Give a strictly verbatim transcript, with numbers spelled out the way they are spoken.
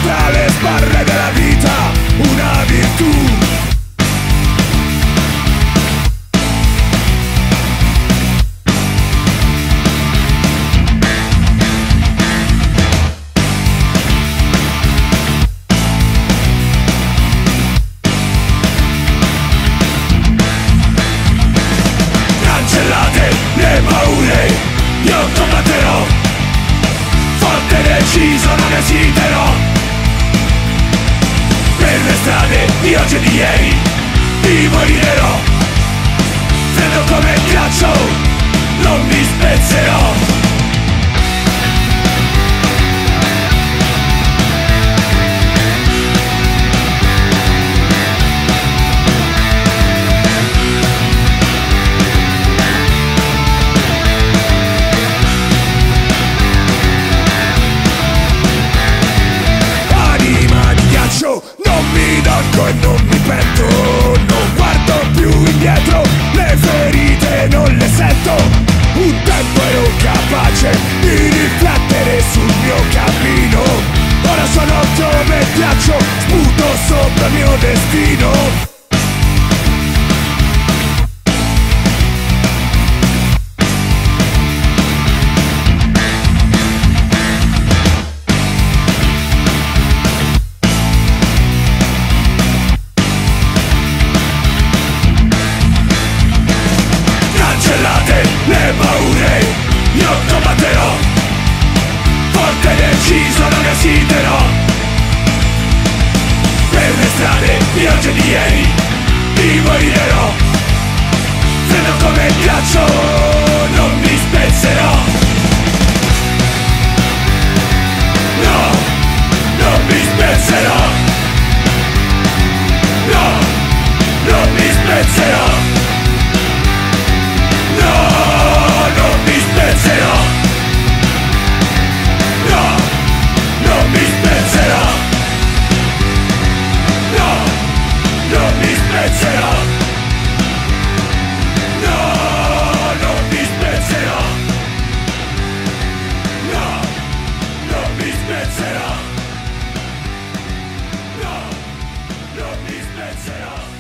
tra le sbarre della vita una virtù. Cancellate le paure, io combatterò, forte e deciso non esiterò. Per le strade di oggi e di ieri ti morirò, freddo come il ghiaccio non mi spezzerò. Non mi danco e non mi pento, non guardo più indietro, le ferite non le sento. Un tempo ero capace di riflettere sul mio cammino, ora sono come ghiaccio, sputo sopra il mio destino. Le paure, io combatterò, forte e deciso non esiterò. Per le strade di oggi e di ieri ti morirò, freddo come il ghiaccio non mi spezzerò. No, non mi spezzerò. No, non mi spezzerò. No, non mi spezzerò.